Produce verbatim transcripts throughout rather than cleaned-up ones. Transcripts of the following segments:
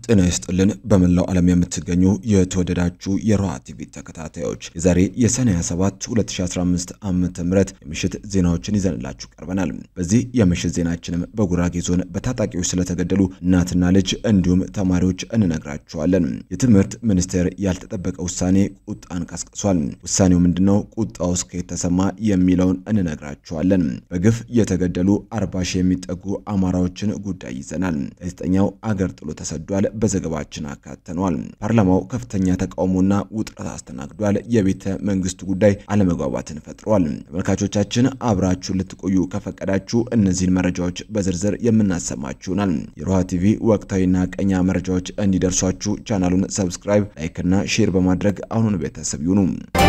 ጤና ይስጥልን በመላው ዓለም የምትገኙ የተወደዳችሁ የሮሃ ቲቪ ተከታታዮች የዛሬ የሰኔ ሰባት ሁለት ሺህ አስራ አምስት ዓመተ ምህረት የምሽት ዜናዎችን ይዘንላችሁ ቀርበናል። በዚህ የምሽት ዜናችንም በጉራጌ ዞን በታጣቂዎች ስለተገደሉ እናትና ልጅ እንዲሁም ተማሪዎች እንነግራችኋለን። የትምህርት ሚኒስቴር ያልተጠበቀ ውሳኔ ቁጣን ቀስቅሷል። ውሳኔው ምንድነው? ቁጣውስ ከየተሰማ የሚለውን እንነግራችኋለን። በግፍ የተገደሉ አርባ ሺህ የሚጠጉ አማራዎችን ጉዳይ ይዘናል። ጋዜጠኛው አገር ጥሎ ተሰዷል። በዘገባችን አካተናል። ፓርላማው ከፍተኛ ተቃውሞና ውጥረት አስተናግዷል። የቤተ መንግስቱ ጉዳይ አለመግባባትን ፈጥሯል። ተመልካቾቻችን አብራችሁ ልትቆዩ ከፈቀዳችሁ እነዚህን መረጃዎች በዝርዝር የምናሰማችሁናል። የሮሃ ቲቪ ወቅታዊና ቀኛ መረጃዎች እንዲደርሷችሁ ቻናሉን ሰብስክራይብ፣ ላይክ እና ሼር በማድረግ አሁኑን ቤተሰብ ይሁኑ።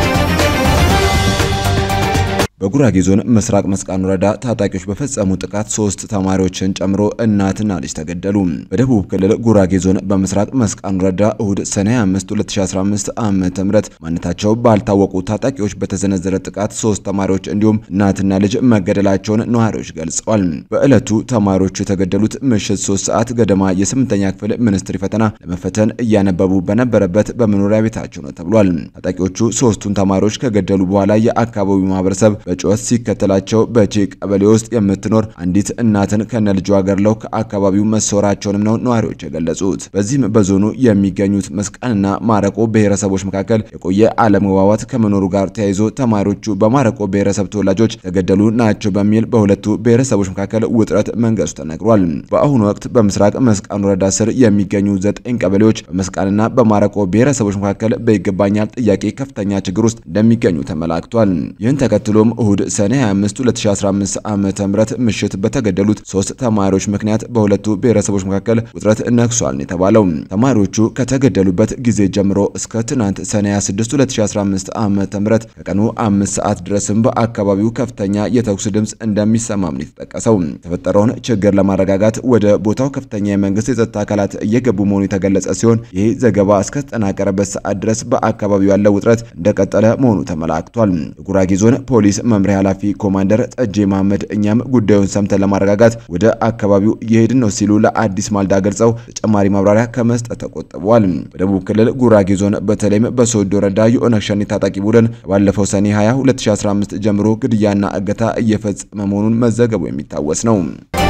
በጉራጌ ዞን ምስራቅ መስቃን ወረዳ ታጣቂዎች በፈጸሙ ጥቃት ሶስት ተማሪዎችን ጨምሮ እናትና ልጅ ተገደሉ። በደቡብ ክልል ጉራጌ ዞን በምስራቅ መስቃን ወረዳ እሁድ ሰኔ አምስት ሁለት ሺህ አስራ አምስት ዓመተ ምህረት ማንነታቸው ባልታወቁ ታጣቂዎች በተሰነዘረ ጥቃት ሶስት ተማሪዎች እንዲሁም እናትና ልጅ መገደላቸውን ነዋሪዎች ገልጸዋል። በእለቱ ተማሪዎቹ የተገደሉት ምሽት ሶስት ሰዓት ገደማ የስምንተኛ ክፍል ሚኒስትሪ ፈተና ለመፈተን እያነበቡ በነበረበት በመኖሪያ ቤታቸው ነው ተብሏል። ታጣቂዎቹ ሶስቱን ተማሪዎች ከገደሉ በኋላ የአካባቢው ማህበረሰብ በጩኸት ሲከተላቸው በቼ ቀበሌ ውስጥ የምትኖር አንዲት እናትን ከነልጇ ገድለው ከአካባቢው መሰወራቸውንም ነው ነዋሪዎች የገለጹት። በዚህም በዞኑ የሚገኙት መስቃንና ማረቆ ብሔረሰቦች መካከል የቆየ አለመግባባት ከመኖሩ ጋር ተያይዞ ተማሪዎቹ በማረቆ ብሔረሰብ ተወላጆች ተገደሉ ናቸው በሚል በሁለቱ ብሔረሰቦች መካከል ውጥረት መንገሱ ተነግሯል። በአሁኑ ወቅት በምስራቅ መስቃን ወረዳ ስር የሚገኙ ዘጠኝ ቀበሌዎች በመስቃንና በማረቆ ብሔረሰቦች መካከል በይገባኛል ጥያቄ ከፍተኛ ችግር ውስጥ እንደሚገኙ ተመላክቷል። ይህን ተከትሎም እሁድ ሰኔ ሃያ አምስት ሁለት ሺህ አስራ አምስት ዓመተ ምህረት ምሽት በተገደሉት ሶስት ተማሪዎች ምክንያት በሁለቱ ብሔረሰቦች መካከል ውጥረት ነግሷል የተባለው ተማሪዎቹ ከተገደሉበት ጊዜ ጀምሮ እስከ ትናንት ሰኔ ሃያ ስድስት ሁለት ሺህ አስራ አምስት ዓመተ ምህረት ከቀኑ አምስት ሰዓት ድረስም በአካባቢው ከፍተኛ የተኩስ ድምጽ እንደሚሰማም የተጠቀሰው የተፈጠረውን ችግር ለማረጋጋት ወደ ቦታው ከፍተኛ የመንግስት የጸጥታ አካላት እየገቡ መሆኑ የተገለጸ ሲሆን ይህ ዘገባ እስከተጠናቀረበት ሰዓት ድረስ በአካባቢው ያለው ውጥረት እንደቀጠለ መሆኑ ተመላክቷል። የጉራጌ ዞን ፖሊስ መምሪያ ኃላፊ ኮማንደር ጠጄ መሐመድ እኛም ጉዳዩን ሰምተን ለማረጋጋት ወደ አካባቢው እየሄድን ነው ሲሉ ለአዲስ ማልዳ ገልጸው ተጨማሪ ማብራሪያ ከመስጠት ተቆጥበዋል። በደቡብ ክልል ጉራጌ ዞን በተለይም በሶዶ ወረዳ የኦነግ ሸኔ ታጣቂ ቡድን ባለፈው ሰኔ ሃያ ሁለት ሺህ አስራ አምስት ጀምሮ ግድያና እገታ እየፈጸመ መሆኑን መዘገቡ የሚታወስ ነው።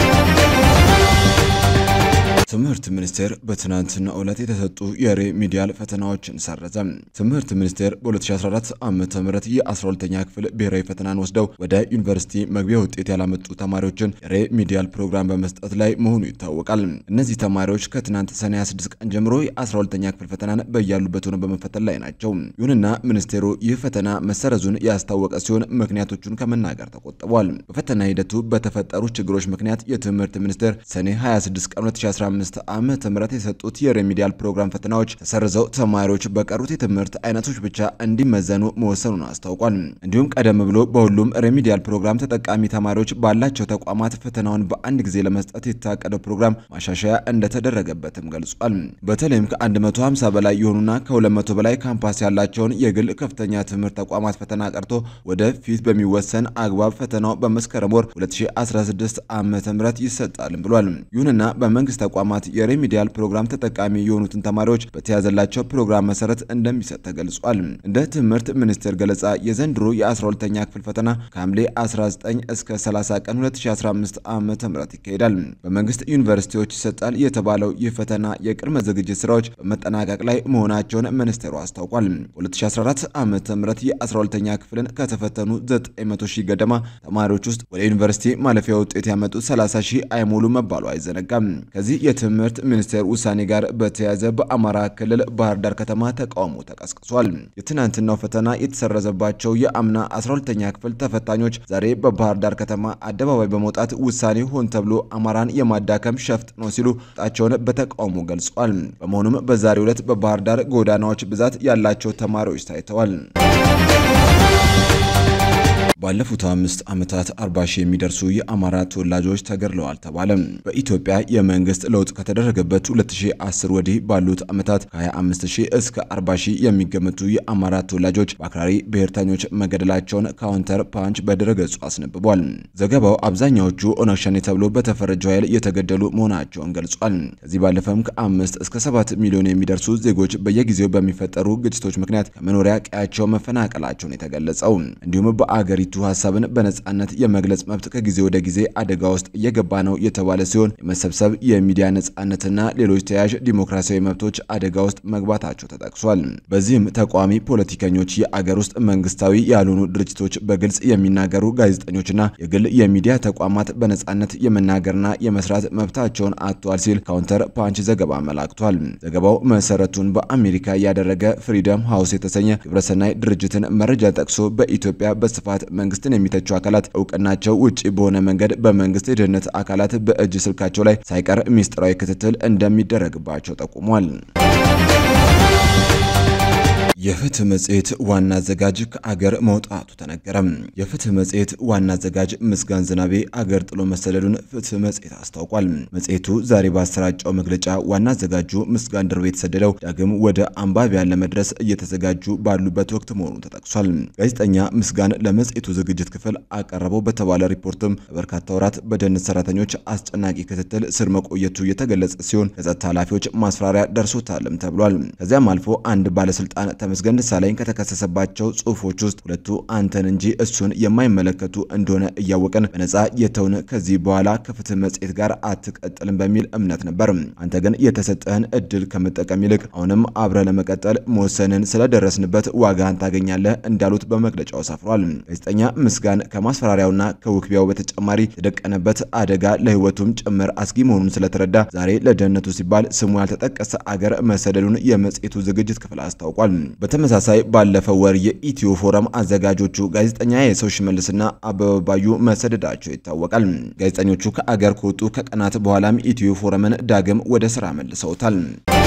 ትምህርት ሚኒስቴር በትናንትናው ዕለት የተሰጡ የሪሚዲያል ፈተናዎችን ሰረዘ። ትምህርት ሚኒስቴር በ2014 ዓመተ ምህረት የ12ኛ ክፍል ብሔራዊ ፈተናን ወስደው ወደ ዩኒቨርሲቲ መግቢያ ውጤት ያላመጡ ተማሪዎችን የሪሚዲያል ፕሮግራም በመስጠት ላይ መሆኑ ይታወቃል። እነዚህ ተማሪዎች ከትናንት ሰኔ ሃያ ስድስት ቀን ጀምሮ የ12ኛ ክፍል ፈተናን በያሉበት ሆነው በመፈተን ላይ ናቸው። ይሁንና ሚኒስቴሩ ይህ ፈተና መሰረዙን ያስታወቀ ሲሆን ምክንያቶቹን ከመናገር ተቆጥቧል። በፈተና ሂደቱ በተፈጠሩ ችግሮች ምክንያት የትምህርት ሚኒስቴር ሰኔ ሃያ ስድስት ቀን ሁለት ሺህ አስራ አምስት ዓመተ ምህረት የሰጡት የሪሚዲያል ፕሮግራም ፈተናዎች ተሰርዘው ተማሪዎች በቀሩት የትምህርት አይነቶች ብቻ እንዲመዘኑ መወሰኑን አስታውቋል። እንዲሁም ቀደም ብሎ በሁሉም ሪሚዲያል ፕሮግራም ተጠቃሚ ተማሪዎች ባላቸው ተቋማት ፈተናውን በአንድ ጊዜ ለመስጠት የታቀደው ፕሮግራም ማሻሻያ እንደተደረገበትም ገልጿል። በተለይም ከ150 በላይ የሆኑና ከ200 በላይ ካምፓስ ያላቸውን የግል ከፍተኛ ትምህርት ተቋማት ፈተና ቀርቶ ወደ ፊት በሚወሰን አግባብ ፈተናው በመስከረም ወር ሁለት ሺህ አስራ ስድስት ዓመተ ምህረት ይሰጣል ብሏል። ይሁንና በመንግስት ተቋማት የሪሚዲያል ፕሮግራም ተጠቃሚ የሆኑትን ተማሪዎች በተያዘላቸው ፕሮግራም መሰረት እንደሚሰጥ ተገልጿል። እንደ ትምህርት ሚኒስቴር ገለጻ የዘንድሮ የ12ኛ ክፍል ፈተና ከሐምሌ አስራ ዘጠኝ እስከ ሰላሳ ቀን ሁለት ሺህ አስራ አምስት ዓመተ ምህረት ይካሄዳል። በመንግስት ዩኒቨርሲቲዎች ይሰጣል የተባለው ይህ ፈተና የቅድመ ዝግጅት ስራዎች በመጠናቀቅ ላይ መሆናቸውን ሚኒስቴሩ አስታውቋል። ሁለት ሺህ አስራ አራት ዓመተ ምህረት የ12ኛ ክፍልን ከተፈተኑ ዘጠኝ መቶ ሺህ ገደማ ተማሪዎች ውስጥ ወደ ዩኒቨርሲቲ ማለፊያ ውጤት ያመጡት ሰላሳ ሺህ አይሞሉ መባሉ አይዘነጋም። ከዚህ የትምህርት ሚኒስቴር ውሳኔ ጋር በተያያዘ በአማራ ክልል ባህር ዳር ከተማ ተቃውሞ ተቀስቅሷል። የትናንትናው ፈተና የተሰረዘባቸው የአምና አስራ ሁለተኛ ክፍል ተፈታኞች ዛሬ በባህር ዳር ከተማ አደባባይ በመውጣት ውሳኔ ሆን ተብሎ አማራን የማዳከም ሸፍጥ ነው ሲሉ ጣቸውን በተቃውሞ ገልጿል። በመሆኑም በዛሬው ዕለት በባህር ዳር ጎዳናዎች ብዛት ያላቸው ተማሪዎች ታይተዋል። ባለፉት አምስት ዓመታት አርባ ሺህ የሚደርሱ የአማራ ተወላጆች ተገድለዋል ተባለ። በኢትዮጵያ የመንግስት ለውጥ ከተደረገበት ሁለት ሺህ አስር ወዲህ ባሉት ዓመታት ከሃያ አምስት ሺህ እስከ አርባ ሺህ የሚገመቱ የአማራ ተወላጆች በአክራሪ ብሔርተኞች መገደላቸውን ካውንተር ፓንች በድረገጹ አስነብቧል። ዘገባው አብዛኛዎቹ ኦነግ ሸኔ ተብሎ በተፈረጀው ኃይል የተገደሉ መሆናቸውን ገልጿል። ከዚህ ባለፈም ከአምስት እስከ ሰባት ሚሊዮን የሚደርሱ ዜጎች በየጊዜው በሚፈጠሩ ግጭቶች ምክንያት ከመኖሪያ ቀያቸው መፈናቀላቸውን የተገለጸው እንዲሁም በአገሪቱ ሐሳብን በነጻነት የመግለጽ መብት ከጊዜ ወደ ጊዜ አደጋ ውስጥ እየገባ ነው የተባለ ሲሆን የመሰብሰብ የሚዲያ ነጻነትና ሌሎች ተያያዥ ዲሞክራሲያዊ መብቶች አደጋ ውስጥ መግባታቸው ተጠቅሷል። በዚህም ተቋሚ ፖለቲከኞች፣ የአገር ውስጥ መንግስታዊ ያልሆኑ ድርጅቶች፣ በግልጽ የሚናገሩ ጋዜጠኞችና የግል የሚዲያ ተቋማት በነጻነት የመናገርና የመስራት መብታቸውን አጥተዋል ሲል ካውንተር ፓንች ዘገባ አመላክቷል። ዘገባው መሰረቱን በአሜሪካ ያደረገ ፍሪደም ሃውስ የተሰኘ ግብረሰናይ ድርጅትን መረጃ ጠቅሶ በኢትዮጵያ በስፋት መንግስትን የሚተቹ አካላት እውቅናቸው ውጪ በሆነ መንገድ በመንግስት የደህንነት አካላት በእጅ ስልካቸው ላይ ሳይቀር ሚስጥራዊ ክትትል እንደሚደረግባቸው ጠቁሟል። የፍትህ መጽሔት ዋና አዘጋጅ ከአገር መውጣቱ ተነገረ። የፍትህ መጽሔት ዋና አዘጋጅ ምስጋን ዝናቤ አገር ጥሎ መሰደዱን ፍትህ መጽሔት አስታውቋል። መጽሔቱ ዛሬ ባሰራጨው መግለጫ ዋና አዘጋጁ ምስጋን ድርቤ የተሰደደው ዳግም ወደ አንባቢያን ለመድረስ እየተዘጋጁ ባሉበት ወቅት መሆኑ ተጠቅሷል። ጋዜጠኛ ምስጋን ለመጽሔቱ ዝግጅት ክፍል አቀረበው በተባለ ሪፖርትም በርካታ ወራት በደህንነት ሰራተኞች አስጨናቂ ክትትል ስር መቆየቱ የተገለጸ ሲሆን ከጸጥታ ኃላፊዎች ማስፈራሪያ ደርሶታልም ተብሏል። ከዚያም አልፎ አንድ ባለስልጣን ተመስገን ደሳለኝ ከተከሰሰባቸው ጽሁፎች ውስጥ ሁለቱ አንተን እንጂ እሱን የማይመለከቱ እንደሆነ እያወቀን በነጻ የተውን ከዚህ በኋላ ከፍትህ መጽሔት ጋር አትቀጥልም በሚል እምነት ነበር። አንተ ግን የተሰጠህን እድል ከመጠቀም ይልቅ አሁንም አብረ ለመቀጠል መወሰንን ስለደረስንበት ዋጋን ታገኛለህ እንዳሉት በመግለጫው ሰፍሯል። ጋዜጠኛ ምስጋን ከማስፈራሪያውና ከውክቢያው በተጨማሪ የተደቀነበት አደጋ ለህይወቱም ጭምር አስጊ መሆኑን ስለተረዳ ዛሬ ለደህንነቱ ሲባል ስሙ ያልተጠቀሰ አገር መሰደዱን የመጽሔቱ ዝግጅት ክፍል አስታውቋል። በተመሳሳይ ባለፈው ወር የኢትዮ ፎረም አዘጋጆቹ ጋዜጠኛ የሰው ሽመልስና አበባዩ መሰደዳቸው ይታወቃል። ጋዜጠኞቹ ከአገር ከወጡ ከቀናት በኋላም ኢትዮ ፎረምን ዳግም ወደ ስራ መልሰውታል።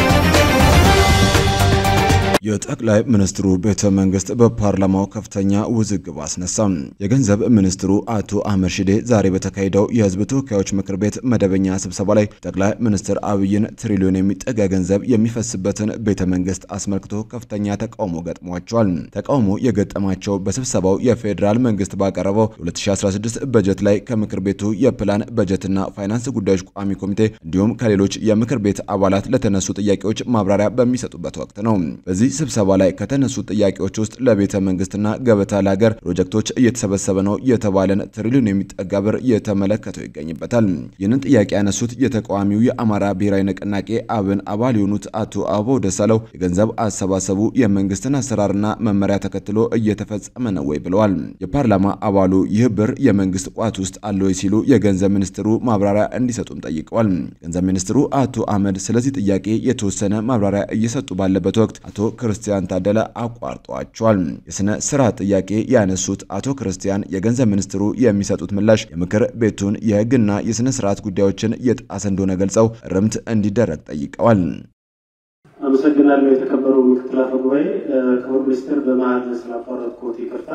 የጠቅላይ ሚኒስትሩ ቤተ መንግስት በፓርላማው ከፍተኛ ውዝግብ አስነሳም። የገንዘብ ሚኒስትሩ አቶ አህመድ ሺዴ ዛሬ በተካሄደው የህዝብ ተወካዮች ምክር ቤት መደበኛ ስብሰባ ላይ ጠቅላይ ሚኒስትር አብይን ትሪሊዮን የሚጠጋ ገንዘብ የሚፈስበትን ቤተ መንግስት አስመልክቶ ከፍተኛ ተቃውሞ ገጥሟቸዋል። ተቃውሞ የገጠማቸው በስብሰባው የፌዴራል መንግስት ባቀረበው ሁለት ሺህ አስራ ስድስት በጀት ላይ ከምክር ቤቱ የፕላን በጀትና ፋይናንስ ጉዳዮች ቋሚ ኮሚቴ እንዲሁም ከሌሎች የምክር ቤት አባላት ለተነሱ ጥያቄዎች ማብራሪያ በሚሰጡበት ወቅት ነው። በዚህ ስብሰባ ላይ ከተነሱ ጥያቄዎች ውስጥ ለቤተ መንግስትና ገበታ ለሀገር ፕሮጀክቶች እየተሰበሰበ ነው የተባለን ትሪሊዮን የሚጠጋ ብር የተመለከተው ይገኝበታል። ይህንን ጥያቄ ያነሱት የተቃዋሚው የአማራ ብሔራዊ ንቅናቄ አብን አባል የሆኑት አቶ አበባው ደሳለው የገንዘብ አሰባሰቡ የመንግስትን አሰራርና መመሪያ ተከትሎ እየተፈጸመ ነው ወይ ብለዋል። የፓርላማ አባሉ ይህ ብር የመንግስት ቋት ውስጥ አለ ወይ ሲሉ የገንዘብ ሚኒስትሩ ማብራሪያ እንዲሰጡም ጠይቀዋል። ገንዘብ ሚኒስትሩ አቶ አህመድ ስለዚህ ጥያቄ የተወሰነ ማብራሪያ እየሰጡ ባለበት ወቅት አቶ ክርስቲያን ታደለ አቋርጧቸዋል። የስነ ስራ ጥያቄ ያነሱት አቶ ክርስቲያን የገንዘብ ሚኒስትሩ የሚሰጡት ምላሽ የምክር ቤቱን የህግና የስነ ስርዓት ጉዳዮችን የጣሰ እንደሆነ ገልጸው እርምት እንዲደረግ ጠይቀዋል። አመሰግናለሁ። የተከበሩ ምክትል አፈ ጉባኤ፣ ክቡር ሚኒስትር በመሃል ስላቋረጥኩት ይቅርታ።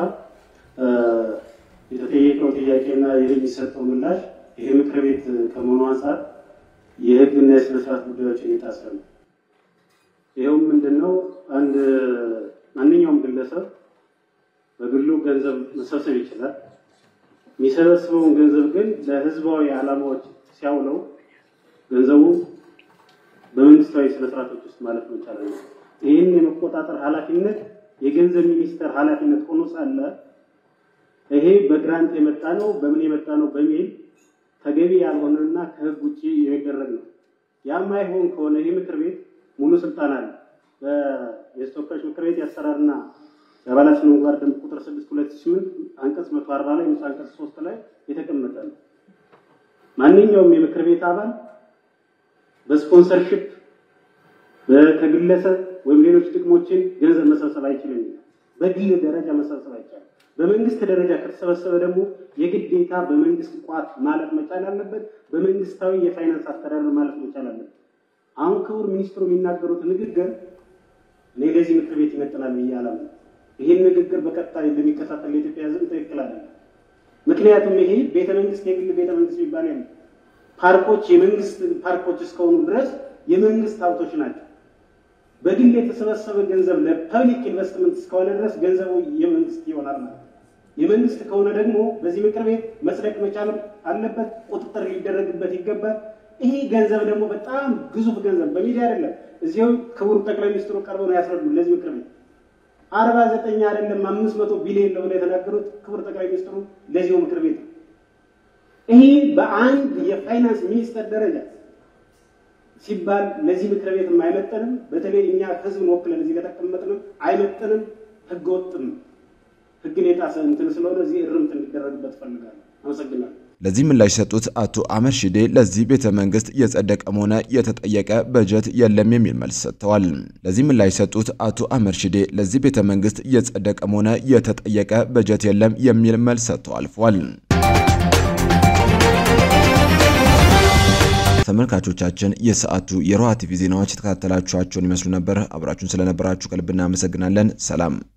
የተጠየቀው ጥያቄና የሚሰጠው ምላሽ ይሄ ምክር ቤት ከመሆኑ አንፃር የህግና የስነ ስርዓት ጉዳዮችን የጣሰ ነው። ይሄው ምንድነው አንድ ማንኛውም ግለሰብ በግሉ ገንዘብ መሰብሰብ ይችላል። የሚሰበስበውን ገንዘብ ግን ለህዝባዊ ዓላማዎች ሲያውለው ገንዘቡ በመንግስታዊ ስነ ስርዓቶች ውስጥ ማለት ነው ይቻላል። ይህን የመቆጣጠር ኃላፊነት የገንዘብ ሚኒስቴር ኃላፊነት ሆኖ ሳለ ይሄ በግራንት የመጣ ነው በምን የመጣ ነው በሚል ተገቢ ያልሆነና ከህግ ውጪ የሚደረግ ነው። ያማይሆን ከሆነ ይሄ ምክር ቤት ሙሉ ስልጣን አለ። በየተወካዮች ምክር ቤት ያሰራርና የአባላት ምግባር ደንብ ቁጥር ስድስት ሁለት ስምንት አንቀጽ መቶ አርባ ላይ ንዑስ አንቀጽ ሶስት ላይ የተቀመጠ ነው። ማንኛውም የምክር ቤት አባል በስፖንሰርሺፕ በከግለሰብ ወይም ሌሎች ጥቅሞችን ገንዘብ መሰብሰብ አይችልም። በግል ደረጃ መሰብሰብ አይቻልም። በመንግስት ደረጃ ከተሰበሰበ ደግሞ የግዴታ በመንግስት ቋት ማለት መቻል አለበት። በመንግስታዊ የፋይናንስ አስተዳደር ማለት መቻል አለበት። አሁን ክቡር ሚኒስትሩ የሚናገሩት ንግግር ለዚህ ምክር ቤት ይመጥናል ይያላል። ይህን ንግግር በቀጣይ ለሚከታተል ለኢትዮጵያ ሕዝብ ትክክል አይደለም። ምክንያቱም ይሄ ቤተ መንግስት የግል ቤተ መንግስት ይባል ያለ ፓርኮች የመንግስት ፓርኮች እስከሆኑ ድረስ የመንግስት ሀብቶች ናቸው። በግል የተሰበሰበ ገንዘብ ለፐብሊክ ኢንቨስትመንት እስከሆነ ድረስ ገንዘቡ የመንግስት ይሆናል ማለት ነው። የመንግስት ከሆነ ደግሞ በዚህ ምክር ቤት መጽደቅ መቻል አለበት፣ ቁጥጥር ሊደረግበት ይገባል። ይሄ ገንዘብ ደግሞ በጣም ግዙፍ ገንዘብ በሚዲያ አይደለም እዚያው ክቡር ጠቅላይ ሚኒስትሩ ቀርበው ነው ያስረዱ ለዚህ ምክር ቤት አርባ ዘጠኝ አይደለም አምስት መቶ ቢሊዮን ነው የተናገሩት ክቡር ጠቅላይ ሚኒስትሩ ለዚህ ምክር ቤት። ይሄ በአንድ የፋይናንስ ሚኒስተር ደረጃ ሲባል ለዚህ ምክር ቤት አይመጥንም። በተለይ እኛ ህዝብን ወክለን እዚህ ከተቀመጥን አይመጥንም፣ ህገወጥም ህግን የጣሰ እንትን ስለሆነ እዚህ እርምት እንዲደረግበት ፈልጋለሁ። አመሰግናለሁ። ለዚህ ምላሽ ሰጡት አቶ አህመድ ሺዴ ለዚህ ቤተ መንግስት የጸደቀም ሆነ የተጠየቀ በጀት የለም የሚል መልስ ሰጥተዋል። ለዚህ ምላሽ ሰጡት አቶ አህመድ ሺዴ ለዚህ ቤተ መንግስት የጸደቀም ሆነ የተጠየቀ በጀት የለም የሚል መልስ ሰጥተው አልፈዋል። ተመልካቾቻችን የሰዓቱ የሮሃ ቲቪ ዜናዎች ተከታተላችኋቸውን ይመስሉ ነበር። አብራችሁን ስለነበራችሁ ከልብ እናመሰግናለን። ሰላም።